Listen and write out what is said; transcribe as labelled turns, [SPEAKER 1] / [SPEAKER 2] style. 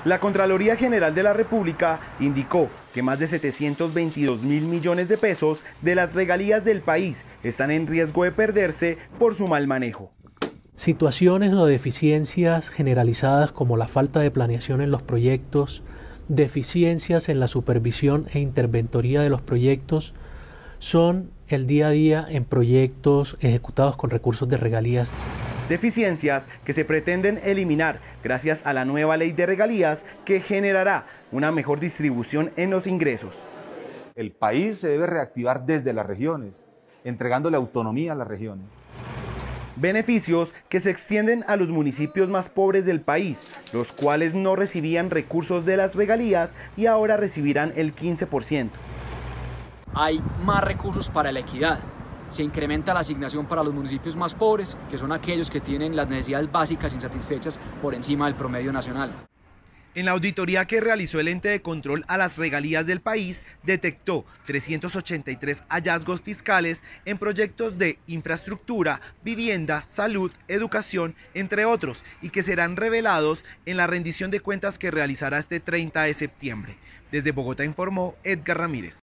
[SPEAKER 1] La Contraloría General de la República indicó que más de 722.000 millones de pesos de las regalías del país están en riesgo de perderse por su mal manejo.
[SPEAKER 2] Situaciones o deficiencias generalizadas como la falta de planeación en los proyectos, deficiencias en la supervisión e interventoría de los proyectos son el día a día en proyectos ejecutados con recursos de regalías.
[SPEAKER 1] Deficiencias que se pretenden eliminar gracias a la nueva ley de regalías que generará una mejor distribución en los ingresos.
[SPEAKER 3] El país se debe reactivar desde las regiones, entregándole autonomía a las regiones.
[SPEAKER 1] Beneficios que se extienden a los municipios más pobres del país, los cuales no recibían recursos de las regalías y ahora recibirán el 15%.
[SPEAKER 4] Hay más recursos para la equidad. Se incrementa la asignación para los municipios más pobres, que son aquellos que tienen las necesidades básicas insatisfechas por encima del promedio nacional.
[SPEAKER 1] En la auditoría que realizó el ente de control a las regalías del país, detectó 383 hallazgos fiscales en proyectos de infraestructura, vivienda, salud, educación, entre otros, y que serán revelados en la rendición de cuentas que realizará este 30 de septiembre. Desde Bogotá informó Edgar Ramírez.